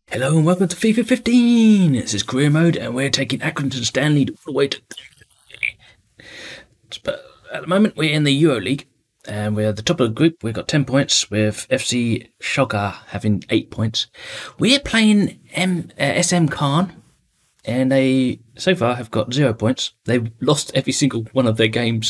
Hello and welcome to FIFA 15. This is career mode and we're taking Accrington Stanley all the way to... But at the moment we're in the Euro League and we're at the top of the group. We've got 10 points with FC Schalke having 8 points. We're playing SM Khan and they so far have got 0 points. They've lost every single one of their games.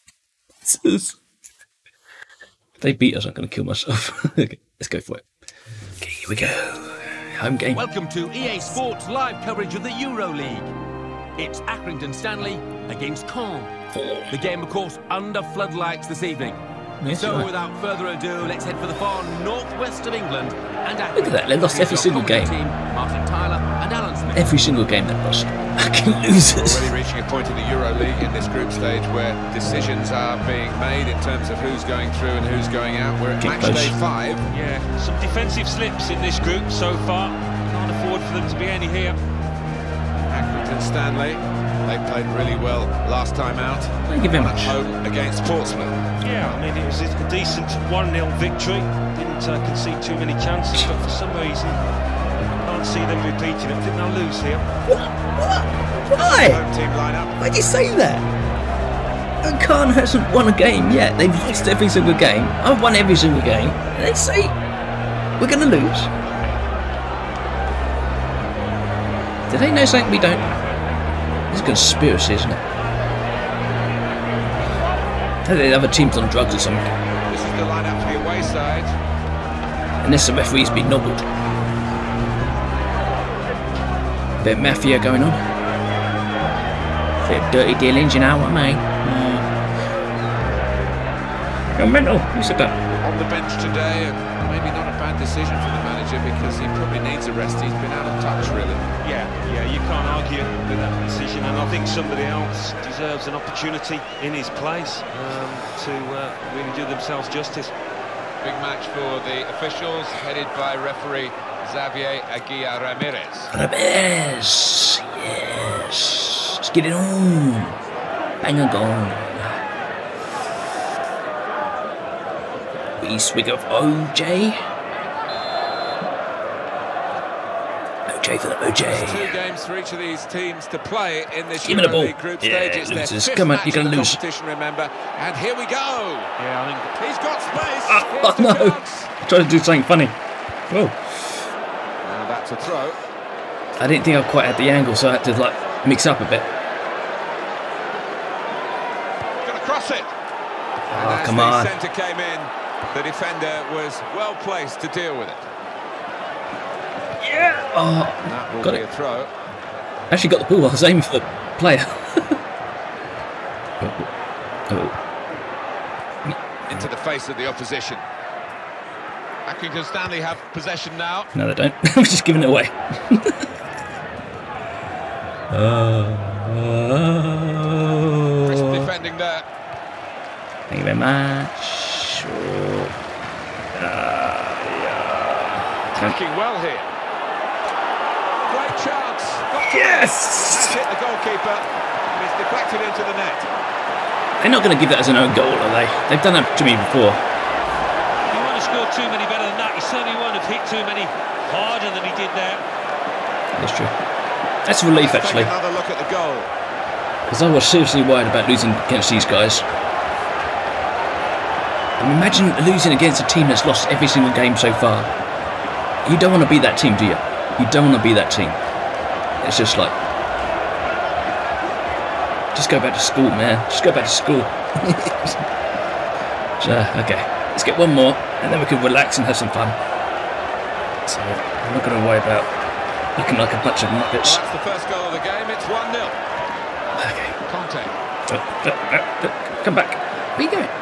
They beat us. I'm going to kill myself. Okay, let's go for it. Okay, here we go. Home game. Welcome to EA Sports live coverage of the Euro League. It's Accrington Stanley against Caen. The game, of course, under floodlights this evening. Yes, so, right. Without further ado, let's head for the far northwest of England. And Look at that, they lost every single game. Team, Martin Tyler and Alan Smith. Every single game they've lost. Fucking losers. Already reaching a point in the Euro League in this group stage where decisions are being made in terms of who's going through and who's going out. We're at match day 5. Yeah, some defensive slips in this group so far. Can't afford for them to be any here. Accrington Stanley, they played really well last time out. Thank you very At much. home against Portsmouth. Yeah, I mean, it was a decent 1-0 victory. Didn't concede too many chances, but for some reason, I can't see them repeating it. I think they'll lose here. Why? Home team lineup. Why'd you say that? Khan hasn't won a game yet. They've lost every single game. I've won every single game. And they say we're going to lose. Do they know something we don't? It's a conspiracy, isn't it? I think the other team's on drugs or something. This is the lineup for the away side. Unless the referee's been nobbled. Bit of mafia going on. Bit of dirty dealings, you know what I mean? You're mental. Who said that? On the bench today, and maybe not a bad decision for the manager because he probably needs a rest. He's been out of touch, really. Yeah, you can't argue with that decision, and I think somebody else deserves an opportunity in his place to really do themselves justice. Big match for the officials, headed by referee Xavier Aguirre Ramirez. Ramirez! Yes! Let's get it on! Bang a gone! Swig of OJ. OJ for the OJ. 2 games for each of these teams to play in this Give me the ball. Euro League group Yeah, stage. It's their losers. 5th Come on, match you're going in to the lose. competition, remember. And here we go. Yeah, I think He's got space. Oh, Here's the no. chance. Trying to do something funny. Whoa. And that's a throw. I didn't think I quite had the angle, so I had to like mix up a bit. Gonna cross it. And as come the on. centre came in, the defender was well placed to deal with it. Yeah! Oh, And that will got be it. a throw. Actually got the ball. I was aiming for the player. Into the face of the opposition. Accrington Stanley have possession now. No, they don't. I was just giving it away. Crisp defending there. Thank you very much. Attacking well here. Great chance. Got to Yes! Has hit the goalkeeper. And it's deflected into the net. They're not going to give that as an own goal, are they? They've done that to me before. he won't have scored too many better than that. He certainly won't have hit too many harder than he did there. That's true. That's a relief, Let's actually. take another look at the goal. Because I was seriously worried about losing against these guys. I mean, imagine losing against a team that's lost every single game so far. You don't want to be that team, do you? You don't want to be that team. It's just like... Just go back to school, man. Just go back to school. So, okay. Let's get one more, and then we can relax and have some fun. So, I'm not going to worry about looking like a bunch of muppets. Well, that's the first goal of the game. It's 1-0. Okay. Conte. Come back. Where are you going?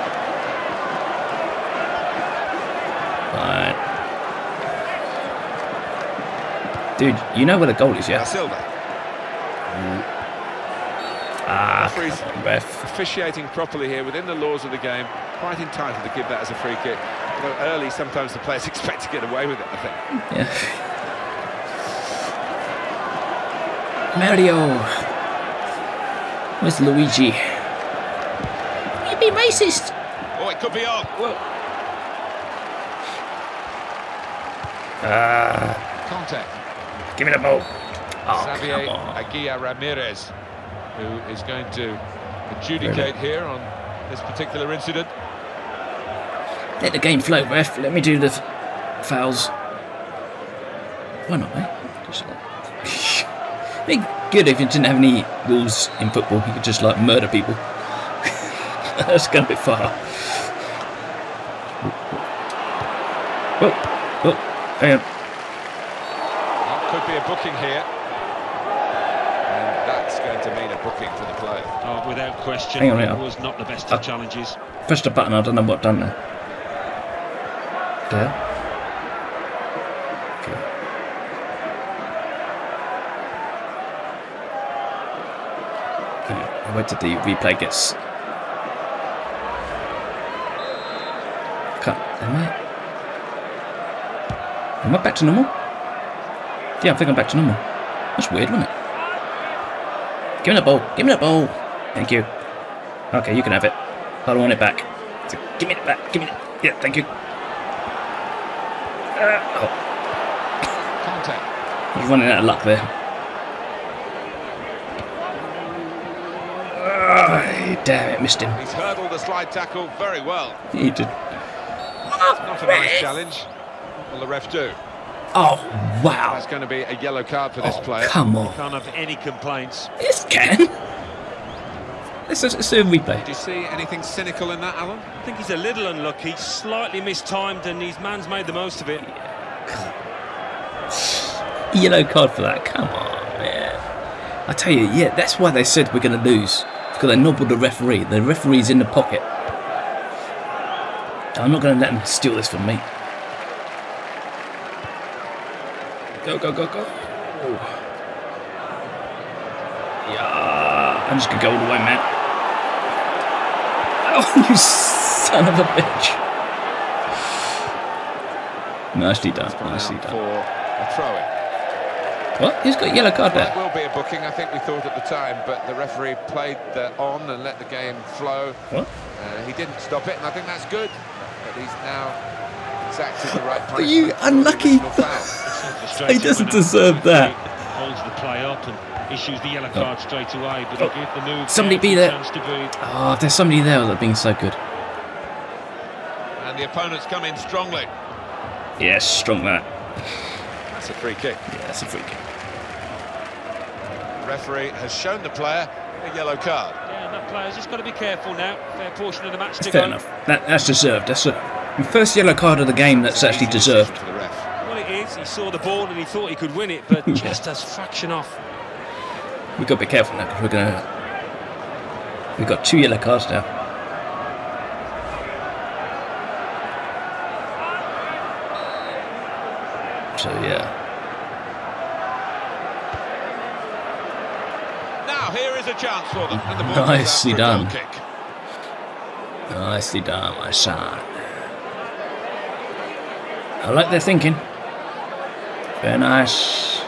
Right. Dude, you know where the goal is, yeah? Da Silva. Come on, ref. Officiating properly here within the laws of the game. Quite entitled to give that as a free kick. Although early, sometimes the players expect to get away with it, I think. Yeah. Mario. Where's Luigi? You'd be racist. Oh, it could be on. Ah. Conte. Give me the ball. Oh, Xavier come on. Aguirre Ramirez, who is going to adjudicate here on this particular incident. Let the game flow, ref. Let me do the fouls. Why not, mate? Just like... It'd be good if you didn't have any rules in football. You could just like murder people. That's going a bit far. Oh, hang on. That could be a booking here. And that's going to mean a booking for the player. Oh, without question, Hang on, it was not the best of challenges. Pressed the button, I don't know what I've done there. There. Okay. Okay, I'll wait till the replay gets... Cut. Am I back to normal? Yeah, I think I'm back to normal. That's weird, wasn't it? Give me the ball. Give me the ball. Thank you. Okay, you can have it. I don't want it back. So give me it back. Give me it. Yeah, thank you. Conte. He's running out of luck there. Damn it, missed him. He's hurdled the slide tackle very well. He did. Not a nice challenge. What will the ref do? Oh, wow. That's going to be a yellow card for this player. Come on. Can't have any complaints. Yes, can. Let's do a replay. Do you see anything cynical in that, Alan? I think he's a little unlucky, slightly mistimed, and his man's made the most of it. Yellow card for that. Come on, man. I tell you, yeah, that's why they said we're going to lose. Because they nobbled the referee. The referee's in the pocket. I'm not going to let them steal this from me. Go, go, go, go. Oh. Yeah. I'm just going to go all the way, man. Oh, you son of a bitch. Nicely done, nicely done. For a throw-in. What? He's got a yellow card there. That will be a booking, I think we thought at the time, but the referee played on and let the game flow. What? He didn't stop it, and I think that's good. But he's now exacted the right Are punishment. you unlucky? He doesn't deserve that. Holds the play up and issues the yellow card straight away, but he'll give the move. Somebody be there. Chance to breathe. Oh, if there's somebody there that's being so good. And the opponents come in strongly. Yes, strong that. That's a free kick. Yeah, that's a free kick. The referee has shown the player a yellow card. Yeah, that player's just got to be careful now. Fair portion of the match That's to fair go. enough. That's deserved. That's the first yellow card of the game that's actually deserved. For the ref. Well, it is. He saw the ball and he thought he could win it, but just as fraction off. We've got to be careful now because we've got 2 yellow cards now. So yeah. Now here is a chance for them. And the ball Nicely goes out for a done. goal kick. Nicely done, my son. I like their thinking. Very nice.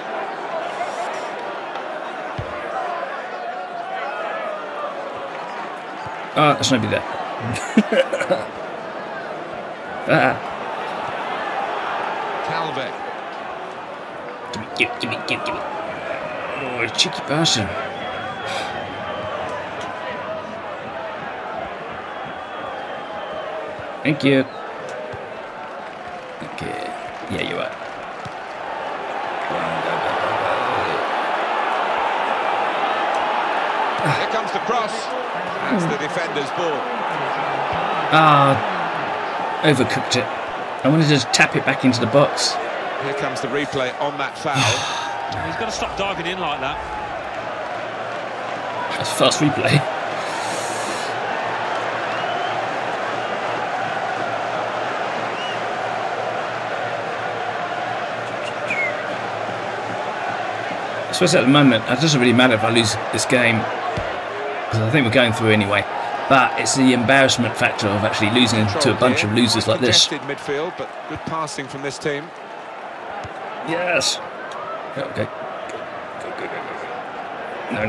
Oh, there's nobody there. Calve. Give me. Oh, cheeky person. Thank you. Okay. Yeah, you're right. Here comes the cross. That's the defender's ball. Overcooked it. I wanted to just tap it back into the box. Here comes the replay on that foul. He's got to stop diving in like that. That's fast replay. I suppose at the moment, it doesn't really matter if I lose this game, because I think we're going through anyway. But it's the embarrassment factor of actually losing to a bunch of losers like this. Congested midfield, but good passing from this team. Yes. Okay. Go. No.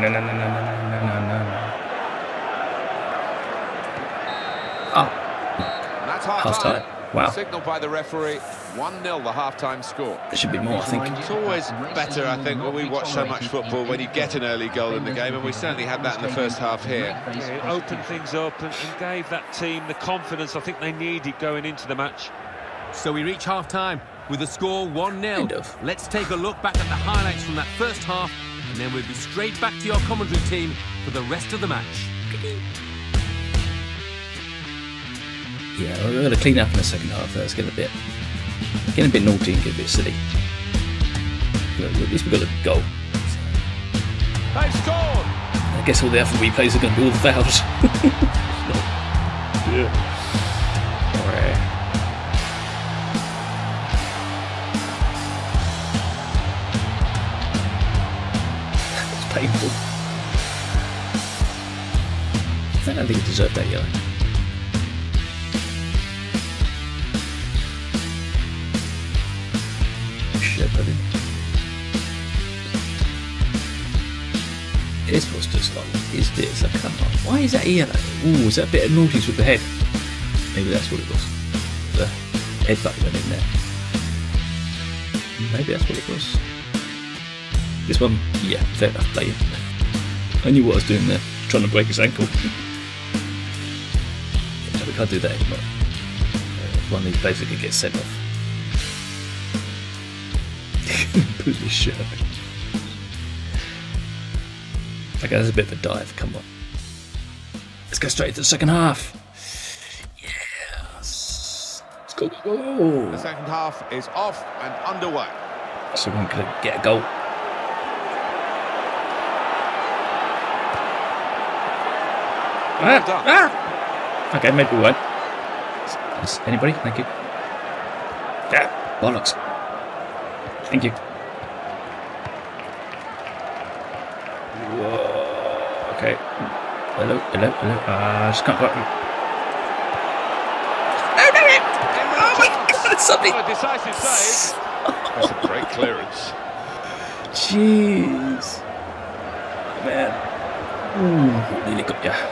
Oh, And that's half half-time. time. Wow. Signal by the referee 1-0 the half-time score. There should be more, I think. It's always better, I think, when we watch so much football, when you get an early goal in the game, and we certainly had that in the first half here. Yeah, it opened things up and gave that team the confidence I think they needed going into the match. So we reach half-time with the score 1-0. Kind of. Let's take a look back at the highlights from that first half, and then we'll be straight back to your commentary team for the rest of the match. Yeah, we're going to clean up in the second half. It's getting a bit naughty and get a bit silly. But at least we got a goal. They scored! I guess all the other replays are going to be all the fouls. Yeah. Alright. It's painful. I don't think it deserved that yellow. It's supposed to stop. Is this? Come on. Why is that yellow? Ooh, is that a bit of naughties with the head? Maybe that's what it was. The headbutt went in there. Maybe that's what it was. This one, yeah, fair enough, play it. I knew what I was doing there. Trying to break his ankle. Yeah, we can't do that anymore. One of these players that could get sent off. Pull his shirt. Okay, that's a bit of a dive, come on. Let's go straight to the second half. Yes. Let's go, go, go. The second half is off and underway. So we're going to get a goal. Okay, maybe we won't. Anybody? Thank you. Yeah, bollocks. Thank you. Whoa. Okay. Hello, hello, hello. I just can't quite. Oh my god, it's something. A decisive save. That's a great clearance. Jeez. Man. Ooh, nearly got ya.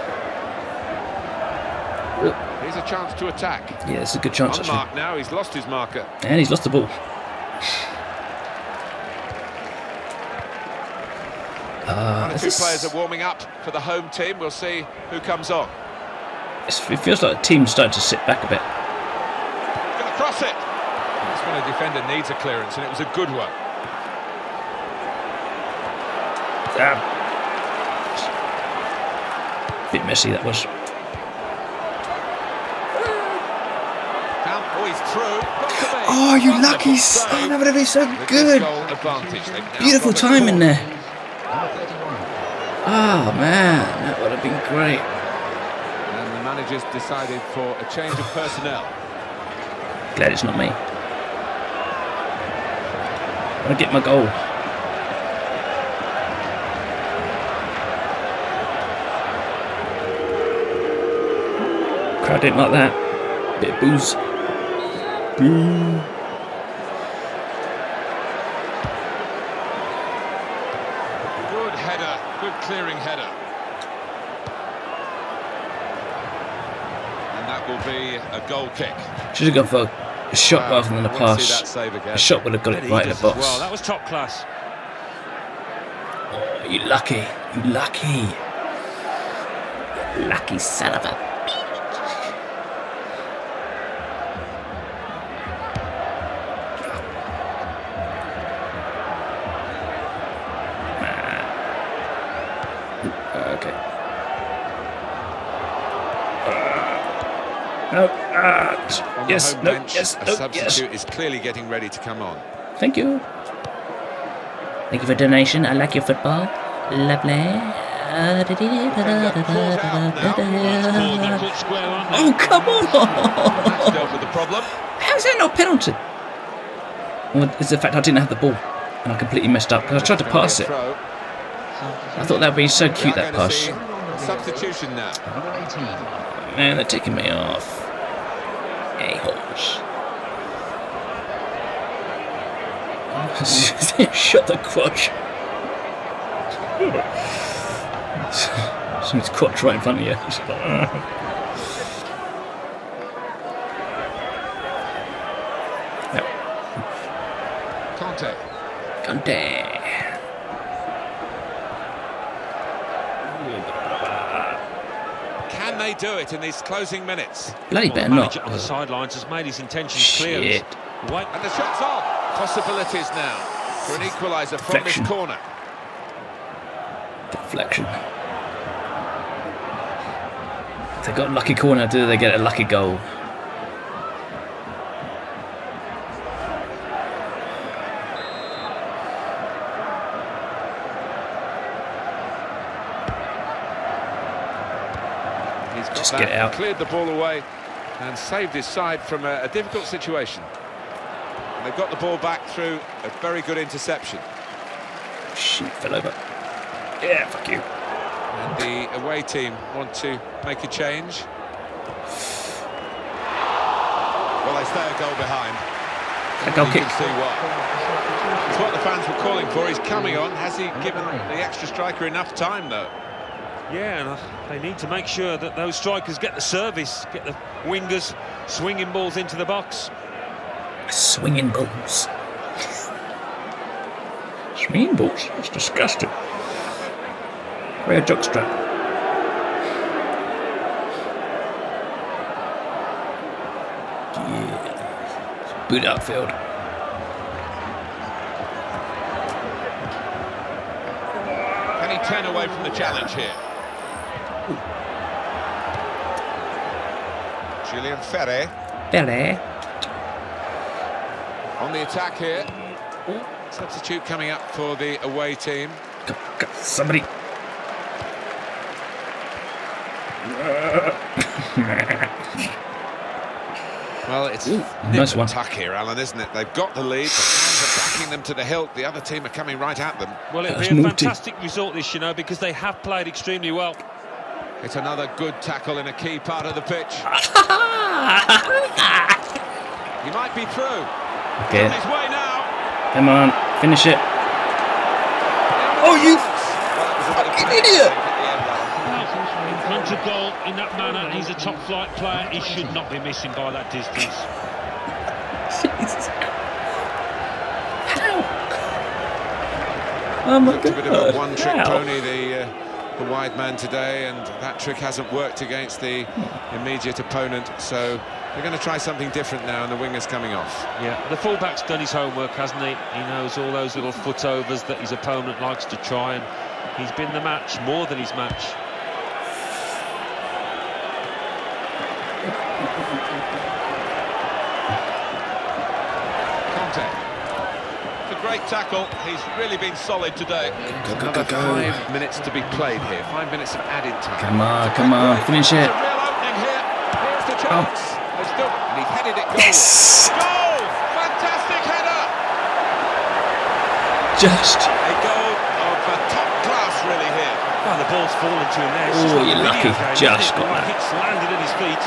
Here's a chance to attack. Yeah, it's a good chance. On mark now, he's lost his marker. And he's lost the ball. One or two players are warming up for the home team. We'll see who comes on. It feels like the team's starting to sit back a bit. Going to cross it. That's when a defender needs a clearance, and it was a good one. Damn. Bit messy that was. Oh, he's through. Oh, you lucky son! That would have been so good. Beautiful timing there. Oh man, that would have been great. And the manager's decided for a change of personnel. Glad it's not me. I want to get my goal. Crowd didn't like that. Bit of booze. Boo. Good header, good clearing header. And that will be a goal kick. Should have gone for a shot rather than a pass. A shot would have got it right in the box. Well, that was top class. Oh, you lucky. You lucky. Lucky son of a... Okay. No. Yes. No. Yes. A No. substitute Yes. is clearly getting ready to come on. Thank you. Thank you for the donation. I like your football. Lovely. Oh, come on! That's dealt with the problem. How is that not a penalty? Well, it's the fact I didn't have the ball and I completely messed up because I tried to pass it. I thought that would be so cute, that pass. Substitution now. Man, they're taking me off. A-holes. Shut the crotch. Somebody's crotch right in front of you. Yep. Conte. Conte. Can they do it in these closing minutes? Bloody better not. On the sidelines has made his intentions clear. Shit. Wait. And the shot's on. Possibilities now for an equaliser from this Deflection. corner. Deflection. If they got a lucky corner, do they get a lucky goal? He's got Just that, get out. cleared the ball away and saved his side from a difficult situation. And they've got the ball back through a very good interception. Shit, fell over. Yeah, fuck you. And the away team want to make a change. Well, they stay a goal behind. A goal You kick. can see why. It's what the fans were calling for. He's coming on. Has he given the extra striker enough time, though? Yeah, and they need to make sure that those strikers get the service, get the wingers swinging balls into the box. Swinging balls. Swinging balls? That's disgusting. Wear a jockstrap. Yeah. Boot outfield. Can he turn away from the challenge here? Julian Ferre Belly. on the attack here. Substitute coming up for the away team. Somebody. Well, it's nice one. tuck here, Alan, isn't it? They've got the lead. The fans are backing them to the hilt. The other team are coming right at them. Well, it'd That's be a naughty. fantastic result, this, you know, because they have played extremely well. It's another good tackle in a key part of the pitch. He might be through. Okay. On his way now. Come on, finish it. Oh, you fucking idiot! In front of goal in that manner, he's a top-flight player. He should not be missing by that distance. Jesus. How? Oh my Looked a bit of god. a one-trick How? pony, the wide man today, and that trick hasn't worked against the immediate opponent. So they're going to try something different now, and the winger's coming off. Yeah, the fullback's done his homework, hasn't he? He knows all those little footovers that his opponent likes to try, and he's been the match, more than his match. Conte. It's a great tackle. He's really been solid today. Another 5 minutes to be played here. 5 minutes of added time. Come on, finish it. It's a real opening here. Here's the chance. They've still, and he headed it goal. Yes! Goal! Fantastic header! Just. A goal of top class, really, here. Well, the ball's fallen to him there. It's Oh, just like you're a lucky. video game, Just isn't it? got Like that. it's landed at his feet.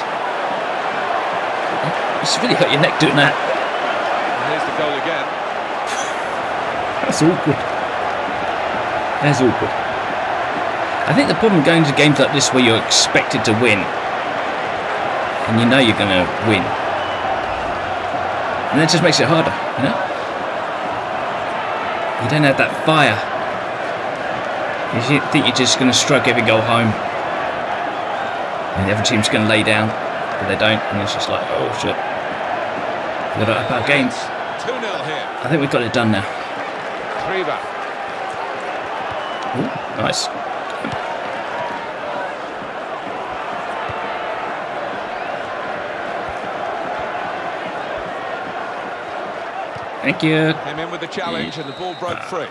It's really hurt your neck doing that. And here's the goal again. That's awkward. That's awkward. I think the problem going to games like this where you're expected to win, and you know you're going to win, and that just makes it harder, you know? You don't have that fire. You think you're just going to stroke every goal home, and the other team's going to lay down, but they don't, and it's just like, oh shit. We've got to up our games. 2-0 here. I think we've got it done now. 3 back. Ooh, nice. Thank you. Came in with the challenge and the ball broke free.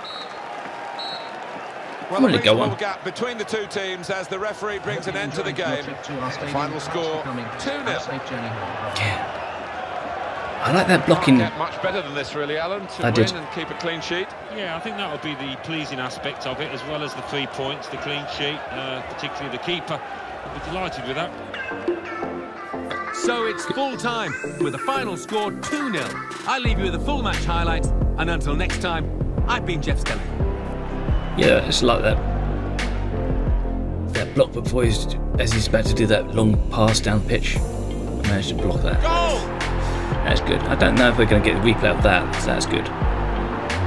I'm gonna go on. Gap between the two teams as the referee brings an end to the game. The final score 2-0. Yeah. I like that blocking. Can't get much better than this, really, Alan, to I win did. and keep a clean sheet. Yeah, I think that would be the pleasing aspect of it, as well as the 3 points, the clean sheet, particularly the keeper. I'd be delighted with that. So it's full time with the final score 2-0. I leave you with the full match highlights, and until next time, I've been Jeff Skelly. Yeah, it's like that. That block before as he's about to do that long pass down pitch. I managed to block that. Goal! That's good. I don't know if we're going to get a replay of that. So that's good.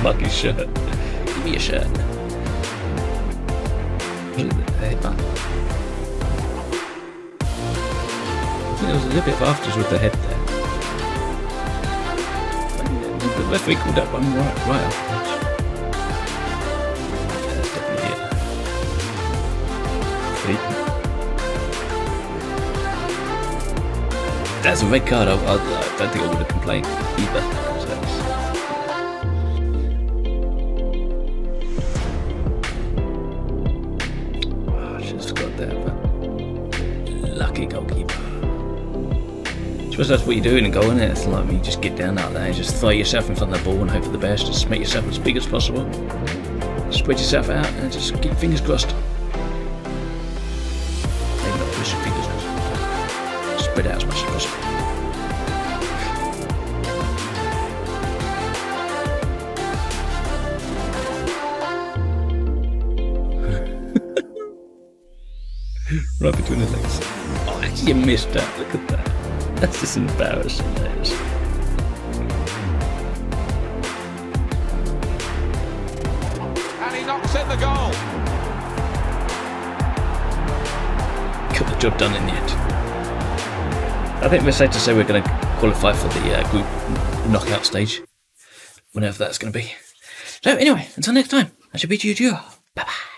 Lucky shirt. Give me your shirt. Headbutt. I think there was a little bit of afters with the head there. The referee called that one right afterwards. Yeah, that's definitely it. That's a red card. I don't think I would have complained either. I just forgot that, but lucky goalkeeper. I suppose that's what you're doing in goal, isn't it? It's like when you just get down out there and just throw yourself in front of the ball and hope for the best. Just make yourself as big as possible. Spread yourself out and just keep fingers crossed. Maybe not push your fingers crossed. Spread out as much as possible. Right between the legs. Oh, actually you missed that. Look at that. That's just embarrassing, that is. And he knocks in the goal. Got the job done in the end. I think we're safe to say we're going to qualify for the group knockout stage. Whenever that's going to be. So anyway, until next time, I shall bid you adieu. Bye bye.